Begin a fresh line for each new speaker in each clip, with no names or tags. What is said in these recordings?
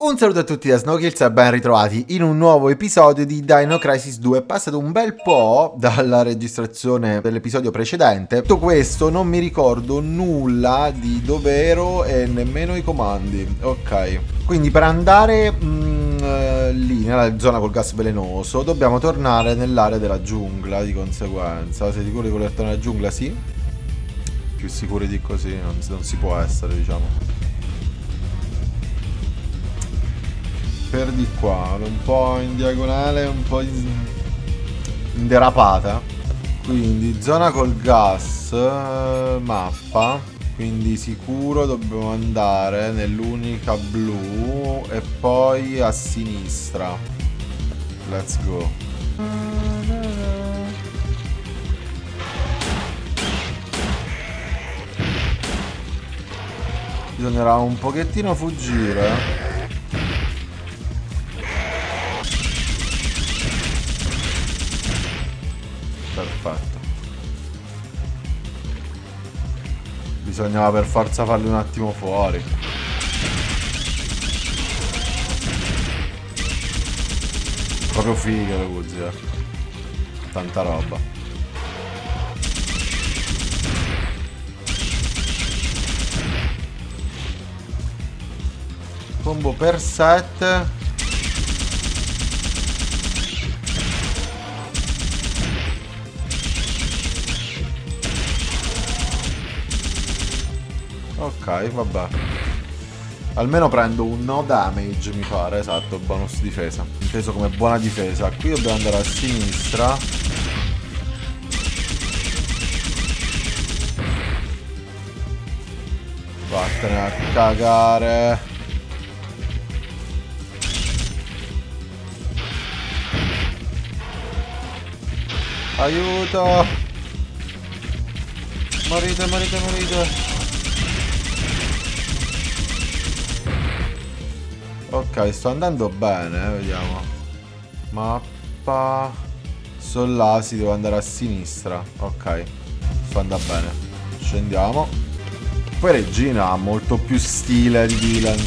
Un saluto a tutti da Snowkills e ben ritrovati in un nuovo episodio di Dino Crisis 2. È passato un bel po' dalla registrazione dell'episodio precedente. Tutto questo non mi ricordo nulla di dove ero e nemmeno i comandi. Ok, quindi per andare lì nella zona col gas velenoso dobbiamo tornare nell'area della giungla. Di conseguenza, sei sicuro di voler tornare nella giungla? Sì. Più sicuri di così non si può essere, diciamo. Per di qua, un po' in diagonale, un po' in derapata. Quindi zona col gas, mappa. Quindi sicuro dobbiamo andare nell'unica blu e poi a sinistra. Let's go. Bisognerà un pochettino fuggire. Perfetto. Bisognava per forza farli un attimo fuori. Proprio fighe le Uzi, tanta roba. Combo per 7. Ok, vabbè. Almeno prendo un no damage, mi pare. Esatto, bonus difesa. Inteso come buona difesa. Qui dobbiamo andare a sinistra. Vattene a cagare. Aiuto. Morite, morite, morite. Ok, sto andando bene, vediamo. Mappa. Sono là, si devo andare a sinistra. Ok, sto andando bene. Scendiamo. Poi Regina ha molto più stile di Dylan.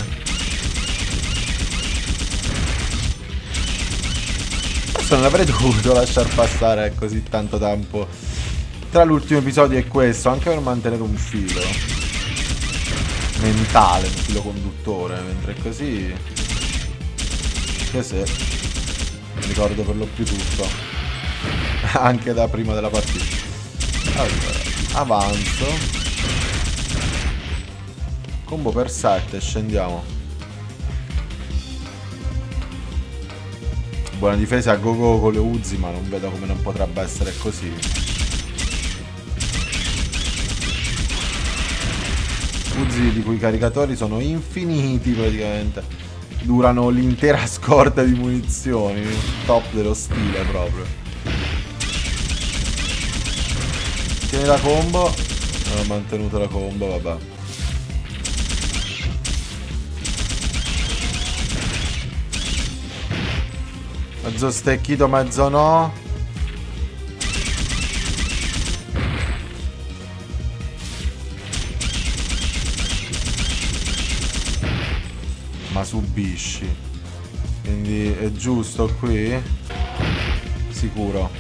Questo non avrei dovuto lasciar passare così tanto tempo tra l'ultimo episodio e questo, anche per mantenere un filo mentale, un filo conduttore, mentre così che se mi ricordo per lo più tutto anche da prima della partita. Allora, avanzo, combo per 7, scendiamo. Buona difesa a go-go con le Uzi, ma non vedo come non potrebbe essere così. Uzi di cui i caricatori sono infiniti praticamente. Durano l'intera scorta di munizioni. Top dello stile proprio. Tieni la combo. Non ho mantenuto la combo, vabbè. Mezzo stecchito, mezzo no. Ma subisci. Quindi è giusto qui? Sicuro.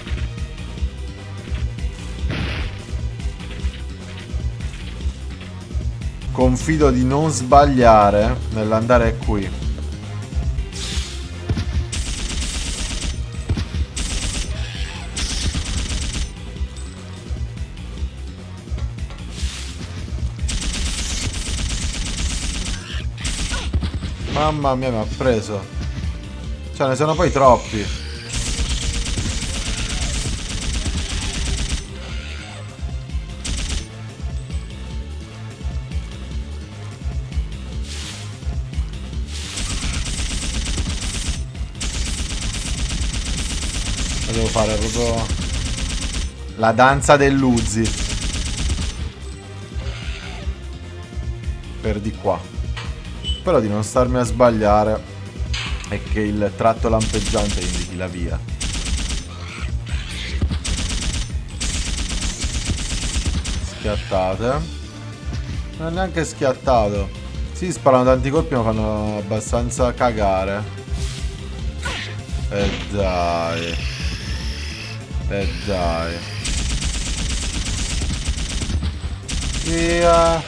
Confido di non sbagliare nell'andare qui. Mamma mia, mi ha preso. Cioè, ne sono poi troppi. Devo fare proprio la danza dell'Uzi. Per di qua. Però di non starmi a sbagliare e che il tratto lampeggiante indichi la via. Schiattate. Non è neanche schiattato. Sì, sparano tanti colpi ma fanno abbastanza cagare. E dai. E dai. Via.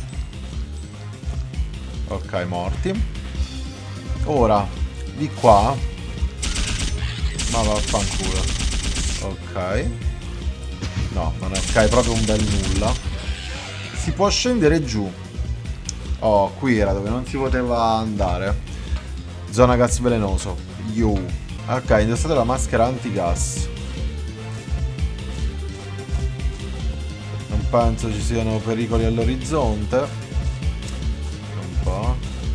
Ok, morti. Ora, di qua. Ma vaffanculo. Ok. No, non è ok, è proprio un bel nulla. Si può scendere giù. Oh, qui era dove non si poteva andare. Zona gas velenoso. Yo. Ok, indossate la maschera antigas. Non penso ci siano pericoli all'orizzonte. Un po'.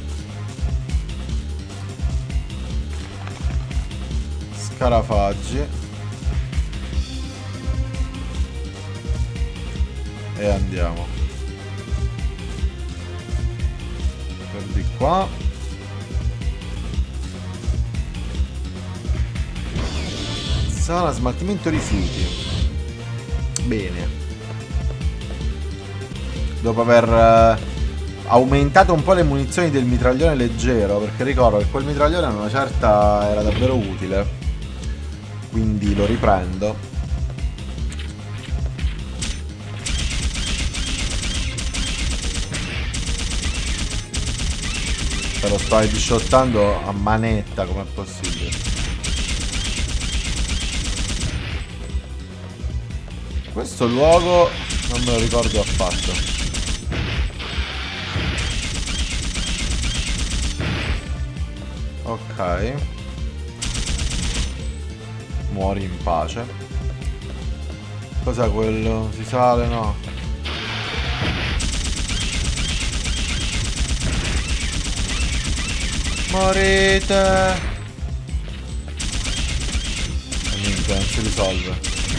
Scarafaggi. E andiamo. Per di qua. Zona smaltimento rifiuti. Bene. Dopo aver aumentato un po' le munizioni del mitraglione leggero, perché ricordo che quel mitraglione a una certa era davvero utile, quindi lo riprendo. Se lo sto disciottando a manetta, com'è possibile? Questo luogo non me lo ricordo affatto. Ok. Muori in pace. Cos'è quello? Si sale? No. Morite! Niente, non si risolve.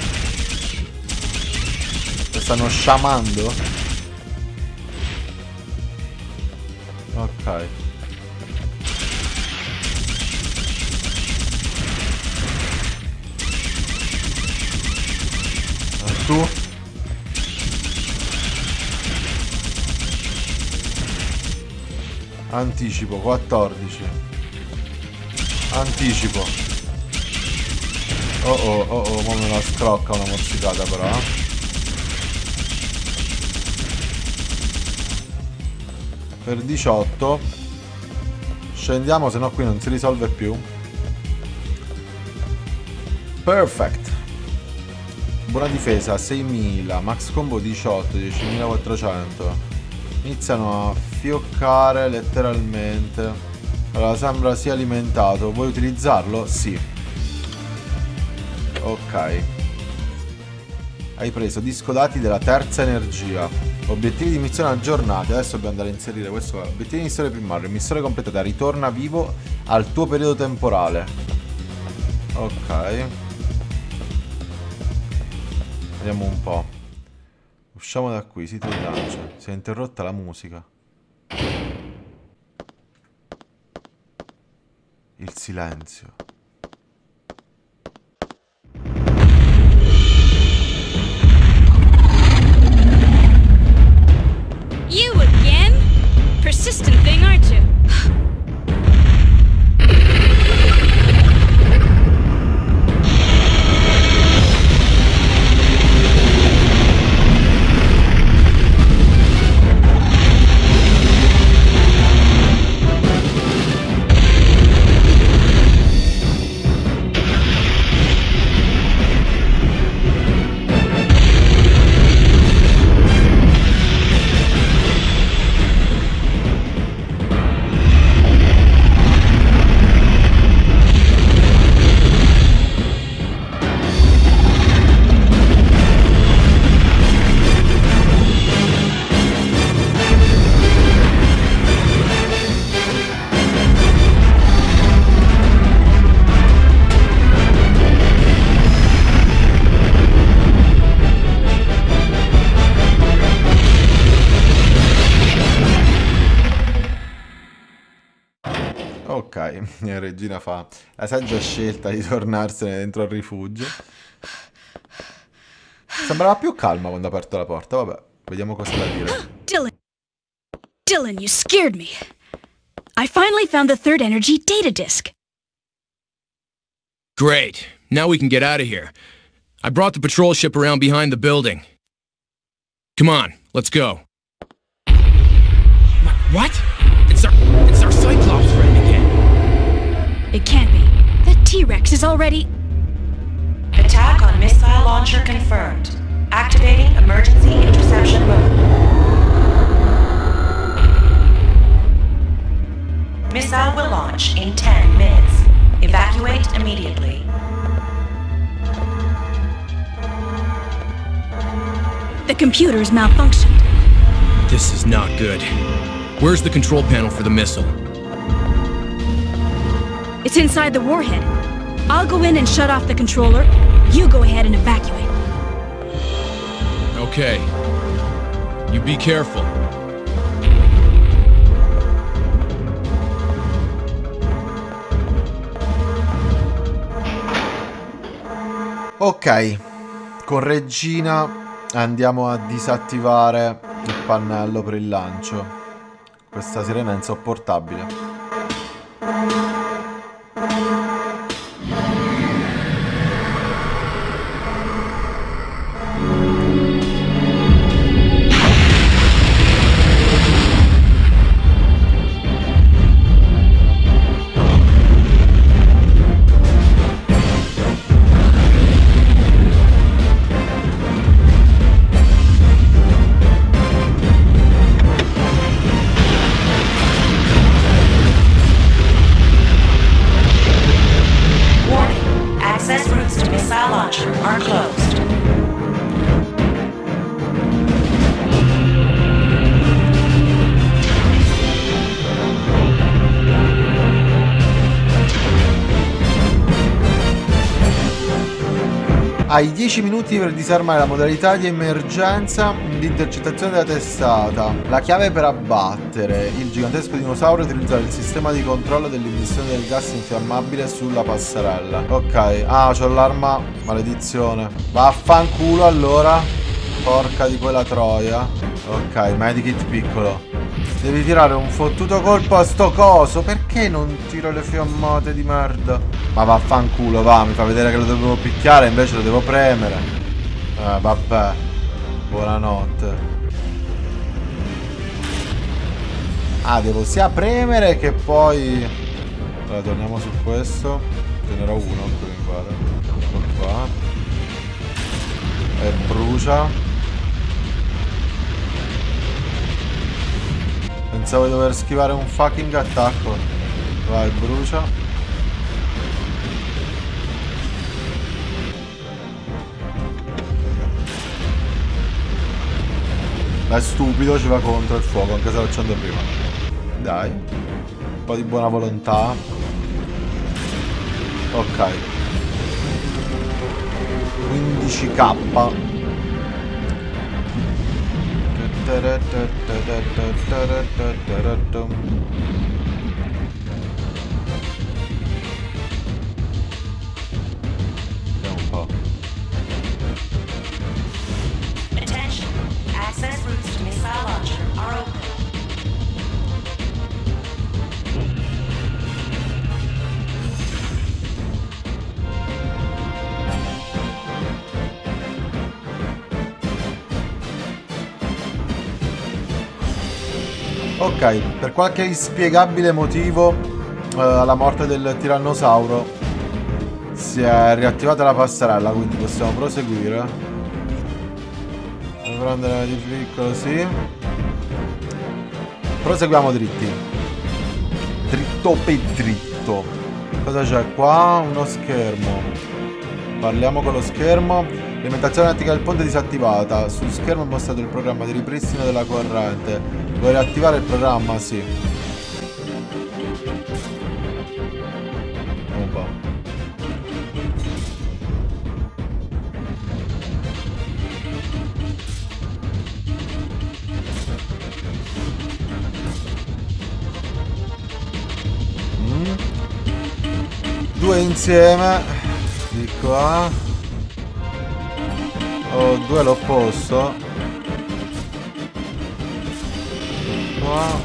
Lo stanno sciamando? Ok. E tu? Anticipo 14. Anticipo. Oh oh oh oh, ma me la scrocca una mozzicata però. Per 18. Scendiamo, se no qui non si risolve più. Perfect. Buona difesa 6000. Max combo 18. 10.400. Iniziano a fioccare letteralmente. Allora sembra sia alimentato. Vuoi utilizzarlo? Sì. Ok. Hai preso disco dati della terza energia. Obiettivi di missione aggiornati. Adesso dobbiamo andare a inserire questo. Obiettivi di missione primario. Missione completata. Ritorna vivo al tuo periodo temporale. Ok. Vediamo un po'. Usciamo da qui, sito di lancio. Si è interrotta la musica. Il silenzio.
You again? Persistent thing, aren't you?
Ok, Regina fa la saggia scelta di tornarsene dentro il rifugio. Sembrava più calma quando ha aperto la porta. Vabbè, vediamo cosa da dire.
Dylan. Dylan, you scared me. I finally found the third energy data disk.
Great. Now we can get out of here. I brought the patrol ship around behind the building. Come on, let's go. What? It's our Cyclops friend again.
It can't be. That T-Rex is already...
Attack on missile launcher confirmed. Activating emergency interception mode. Missile will launch in 10 minutes. Evacuate immediately.
The computer's malfunctioned.
This is not good. Where's the control panel for the missile?
It's inside the warhead. I'll go in and shut off the controller. You go ahead and evacuate.
Okay. You be careful.
Ok, con Regina andiamo a disattivare il pannello per il lancio. Questa sirena è insopportabile. Hai 10 minuti per disarmare la modalità di emergenza di intercettazione della testata. La chiave per abbattere il gigantesco dinosauro e utilizzare il sistema di controllo dell'immissione del gas infiammabile sulla passerella. Ok, c'ho l'arma, maledizione. Vaffanculo allora. Porca di quella troia. Ok, medikit piccolo. Devi tirare un fottuto colpo a sto coso. Perché non tiro le fiammate di merda? Ma vaffanculo, va, mi fa vedere che lo dovevo picchiare, invece lo devo premere. Vabbè. Buonanotte. Devo sia premere che poi... Allora, torniamo su questo. Ce n'era uno, qui mi pare. Ecco qua. E brucia. Pensavo di dover schivare un fucking attacco. Vai, brucia. È stupido, ci va contro il fuoco, anche se lo accendo prima. Dai. Un po' di buona volontà. Ok. 15k. Vediamo un po'.
Attention. Access routes to missile launcher are open.
Ok, per qualche inspiegabile motivo alla morte del tirannosauro si è riattivata la passerella, quindi possiamo proseguire. Devo prendere di piccolo, sì. Proseguiamo dritti. Dritto per dritto. Cosa c'è qua? Uno schermo. Parliamo con lo schermo. L'alimentazione elettrica del ponte disattivata. Sul schermo è mostrato il programma di ripristino della corrente. Vuoi riattivare il programma? Sì. Un po'. Due insieme. Di qua. Oh, due l'opposto. Qua.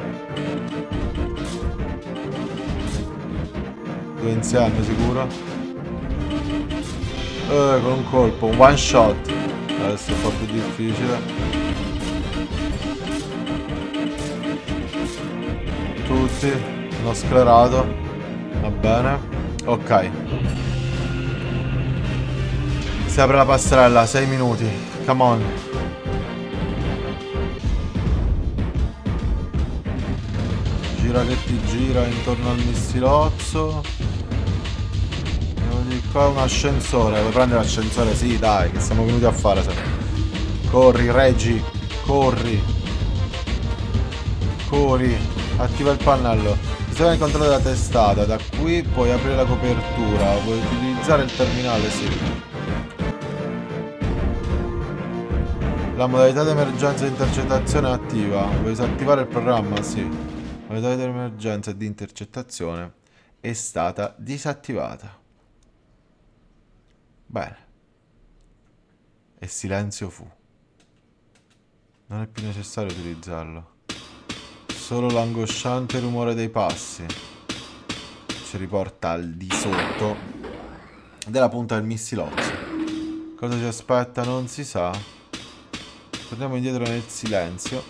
Due insieme sicuro. Con un colpo, un one shot. Adesso è un po' più difficile. Tutti. Uno sclerato. Va bene. Ok. Si apre la passerella, 6 minuti. Come on. Gira che ti gira intorno al missilozzo. Di qua un ascensore. Vuoi prendere l'ascensore? Sì, dai, che siamo venuti a fare. Corri, Reggie. Corri. Corri. Attiva il pannello. Sistema di controllo della testata. Da qui puoi aprire la copertura. Puoi utilizzare il terminale, sì. La modalità di emergenza di intercettazione è attiva. Vuoi disattivare il programma? Sì. La modalità di emergenza e di intercettazione è stata disattivata. Bene. E silenzio fu. Non è più necessario utilizzarlo. Solo l'angosciante rumore dei passi ci riporta al di sotto della punta del missilozzo. Cosa ci aspetta non si sa. Torniamo indietro nel silenzio.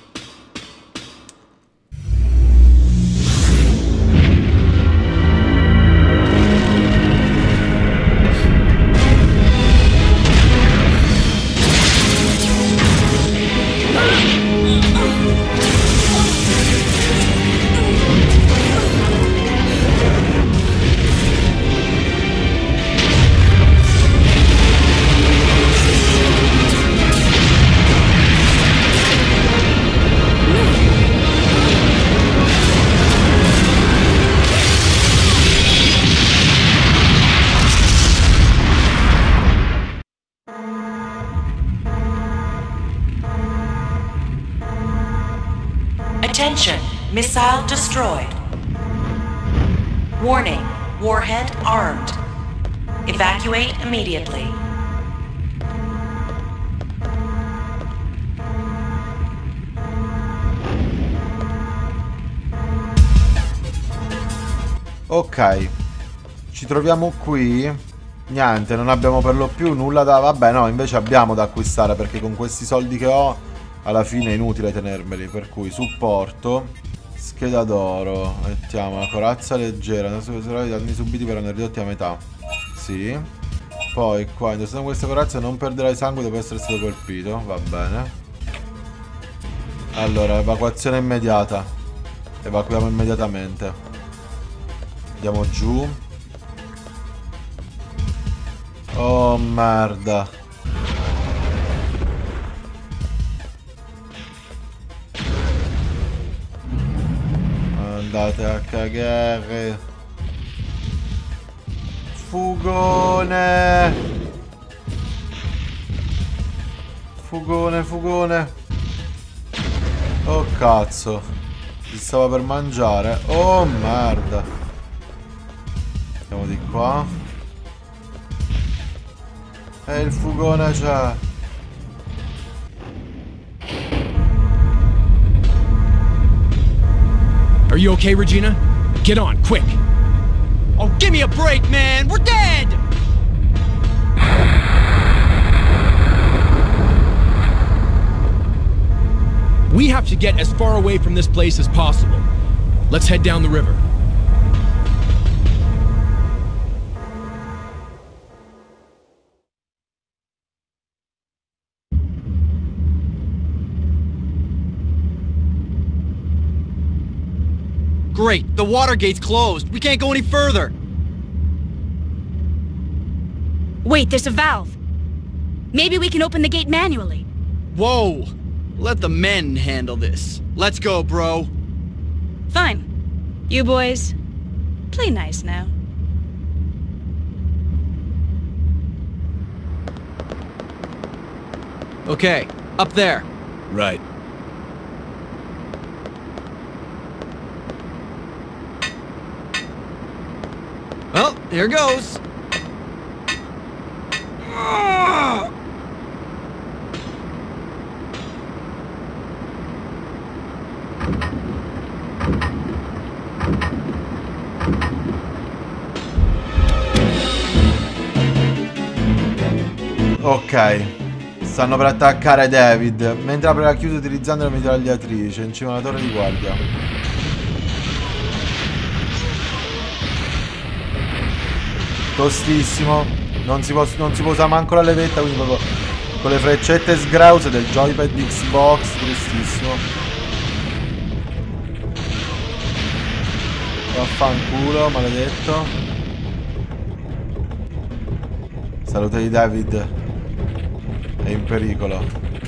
Attention, missile destroyed. Warning, warhead armed. Evacuate immediately.
Ok, ci troviamo qui. Niente, non abbiamo per lo più nulla da... Vabbè, no, invece abbiamo da acquistare, perché con questi soldi che ho alla fine è inutile tenermeli. Per cui supporto, scheda d'oro, mettiamo la corazza leggera, i danni subiti verranno ridotti a metà. Sì. Poi qua, indossando queste corazze non perderai sangue dopo essere stato colpito. Va bene. Allora, evacuazione immediata. Evacuiamo immediatamente. Andiamo giù. Oh merda. Andate a cagare. Fugone. Fugone, fugone. Oh cazzo. Si stava per mangiare. Oh merda. Andiamo di qua. E il fugone c'è.
Are you okay, Regina? Get on, quick!
Oh, give me a break, man! We're dead!
We have to get as far away from this place as possible. Let's head down the river.
Great, the water gate's closed. We can't go any further.
Wait, there's a valve. Maybe we can open the gate manually.
Whoa! Let the men handle this. Let's go, bro.
Fine. You boys, play nice now.
Okay, up there.
Right.
Well, here goes.
Ok. Stanno per attaccare David. Mentre apre la chiusa utilizzando la mitragliatrice in cima alla torre di guardia. Tostissimo. Non si può usare manco la levetta, quindi proprio con le freccette sgrause del joypad di Xbox. Tristissimo. Vaffanculo, maledetto. Salute di David è in pericolo.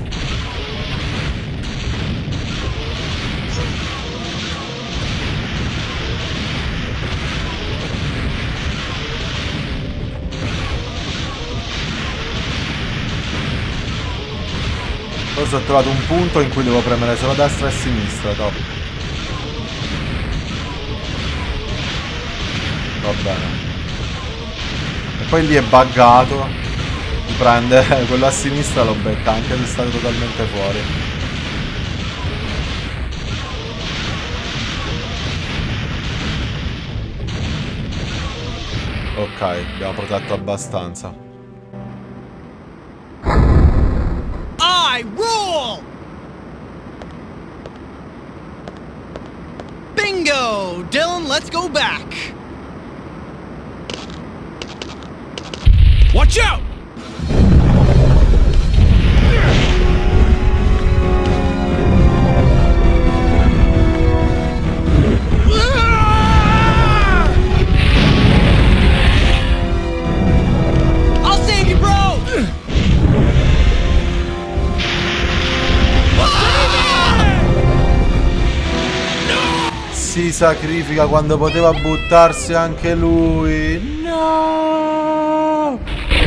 Forse ho trovato un punto in cui devo premere solo destra e sinistra, top. Va bene. E poi lì è buggato. Mi prende quello a sinistra, lo becca anche se è stato totalmente fuori. Ok, abbiamo protetto abbastanza.
I rule! Bingo! Dylan, let's go back!
Watch out!
I'll save you, bro!
Si sacrifica quando poteva buttarsi anche lui. No!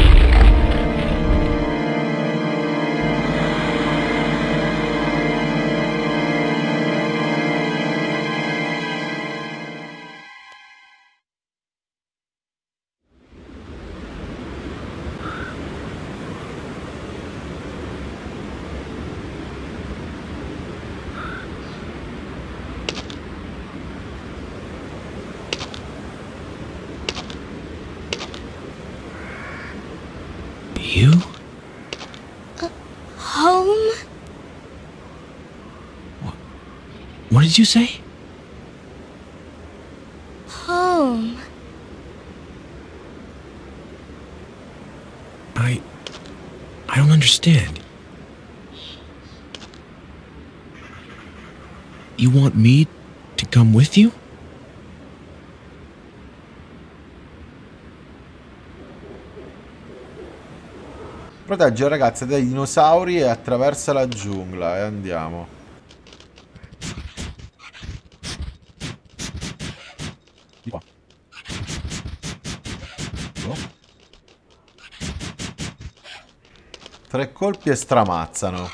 You?
Home?
What did you say?
Home.
I don't understand. You want me to come with you?
Protegge la ragazza dai dinosauri e attraversa la giungla. E andiamo. Di qua. Oh. 3 colpi e stramazzano.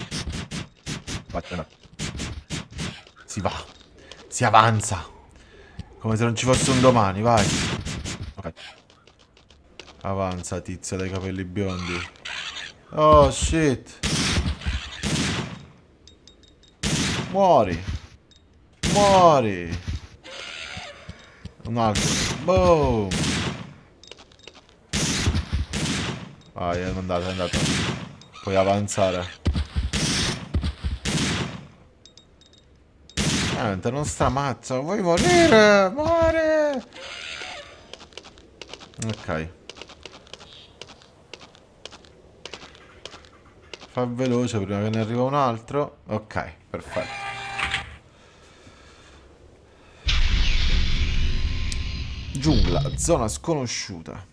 Si va. Si avanza. Come se non ci fosse un domani, vai. Ok. Avanza, tizia dai capelli biondi. Oh shit. Muori. Muori. Un altro. Boom. Vai, è andato, è andato. Puoi avanzare. Non stramazza. Vuoi morire? Muore. Ok. Fa veloce prima che ne arriva un altro. Ok, perfetto. Giungla, zona sconosciuta.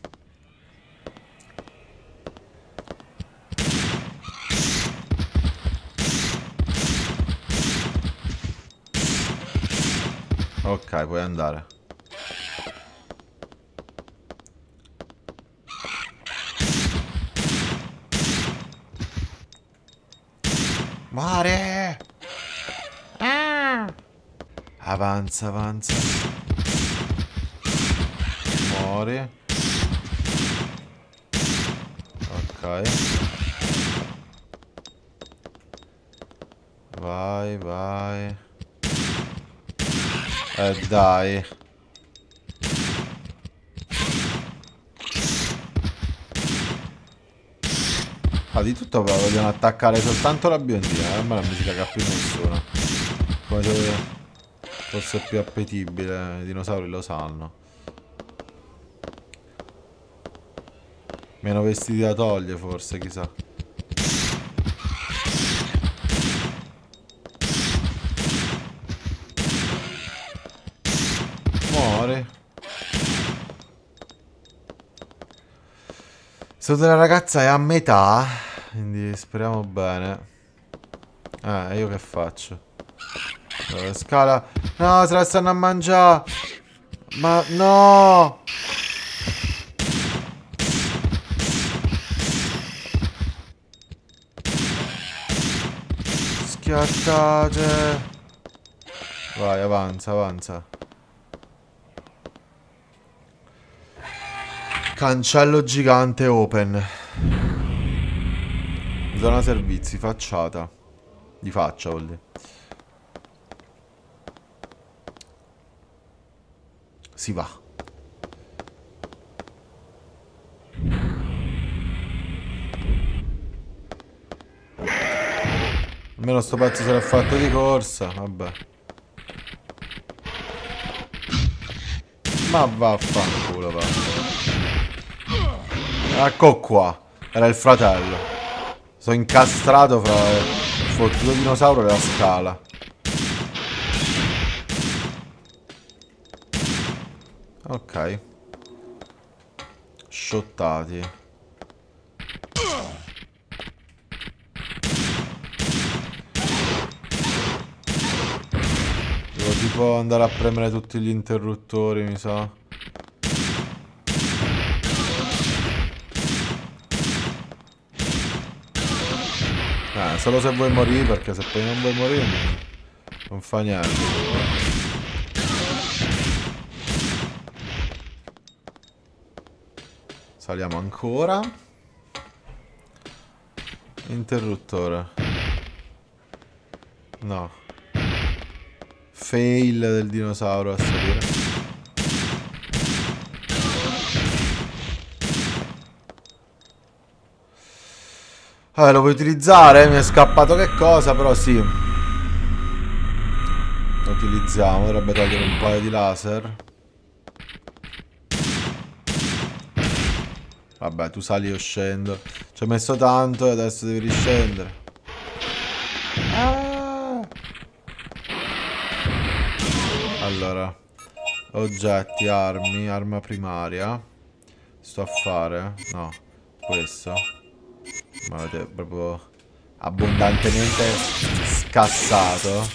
Ok, puoi andare. Mare! Ah! Avanza, avanza. Muori. Ok. Vai, vai. Dai. Ah, di tutto però vogliono attaccare soltanto la biondina. A me non mi si caga più nessuno. Come se fosse più appetibile. I dinosauri lo sanno. Meno vestiti da toglie forse, chissà. Muore. Sto della ragazza è a metà. Quindi speriamo bene. Io che faccio? Allora, scala. No, se la stanno a mangiare. Ma no. Schiattate. Vai, avanza, avanza. Cancello gigante open. Zona servizi, facciata. Di faccia vuol dire. Si va. Almeno sto pezzo se l'ha fatto di corsa. Vabbè. Ma vaffanculo, va. Ecco qua. Era il fratello. Sono incastrato fra il fottuto dinosauro e la scala. Ok. Shottati. Devo tipo andare a premere tutti gli interruttori, mi sa. Solo se vuoi morire, perché se poi non vuoi morire non fa niente. Saliamo ancora. Interruttore. No. Fail del dinosauro a salire. Lo puoi utilizzare? Mi è scappato che cosa, però sì. Lo utilizziamo, dovrebbe togliere un paio di laser. Vabbè, tu sali, io scendo. Ci ho messo tanto e adesso devi riscendere. Allora, oggetti, armi, arma primaria. Sto a fare? No, questo. Ma avete proprio abbondantemente scassato.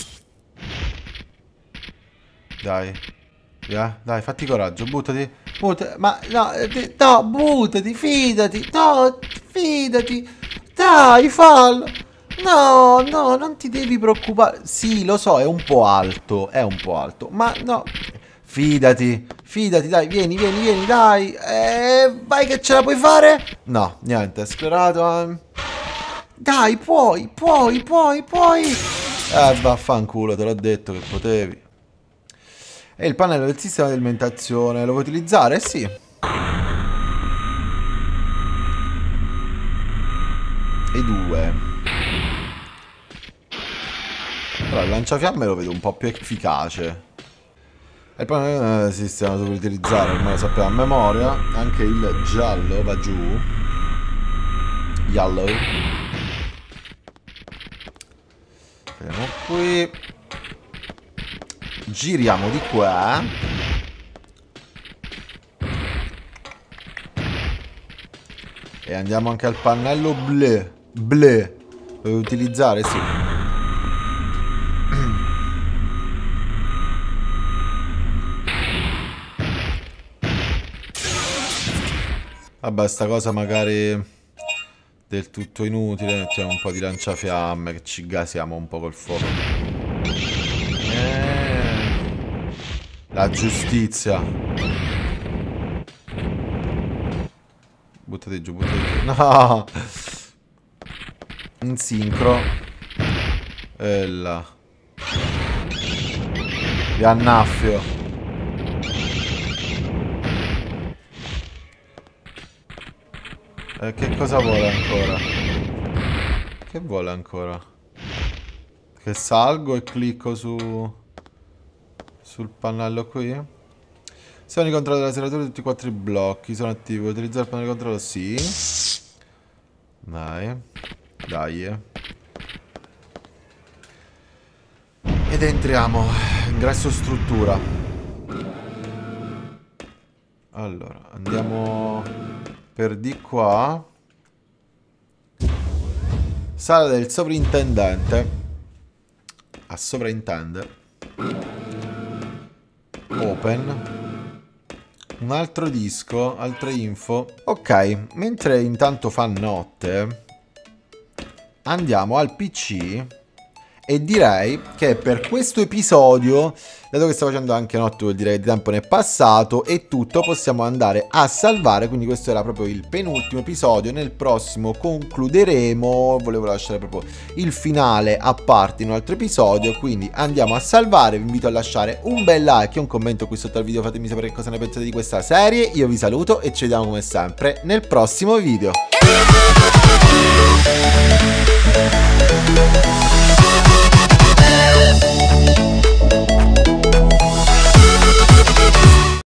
Dai. Via, dai, fatti coraggio, buttati. Ma no, no, buttati, fidati. No, fidati. Dai, fallo. No, no, non ti devi preoccupare. Sì, lo so, è un po' alto. È un po' alto. Ma no. Fidati, fidati, dai, vieni, vieni, vieni, dai. Vai che ce la puoi fare? No, niente, è sclerato. Dai, puoi. Vaffanculo, te l'ho detto che potevi. E il pannello del sistema di alimentazione, lo vuoi utilizzare? Sì. E 2. Però il lanciafiamme lo vedo un po' più efficace. E il pannello del sistema lo puoi utilizzare, ormai lo sappiamo a memoria. Anche il giallo va giù. Yellow. Vediamo qui. Giriamo di qua. E andiamo anche al pannello blu. Blu. Lo vuoi utilizzare? Sì. Vabbè, sta cosa magari del tutto inutile. Mettiamo un po' di lanciafiamme, che ci gasiamo un po' col fuoco. La giustizia. Buttati giù, buttati giù. No. In sincro. E là. Vi annaffio. Che cosa vuole ancora? Che vuole ancora? Che salgo e clicco sul pannello qui. Sono i controlli della serratura di tutti i 4 blocchi. Sono attivi. Utilizzare il pannello di controllo? Sì. Dai. Dai. Ed entriamo. Ingresso struttura. Allora, andiamo per di qua. Sala del sovrintendente. A sovrintende. Open. Un altro disco, altre info. Ok, mentre intanto fa notte, andiamo al PC e direi che per questo episodio, dato che sto facendo anche notte, vuol dire che il tempo ne è passato, e tutto, possiamo andare a salvare. Quindi questo era proprio il penultimo episodio. Nel prossimo concluderemo. Volevo lasciare proprio il finale a parte in un altro episodio, quindi andiamo a salvare. Vi invito a lasciare un bel like e un commento qui sotto al video, fatemi sapere cosa ne pensate di questa serie. Io vi saluto e ci vediamo come sempre nel prossimo video.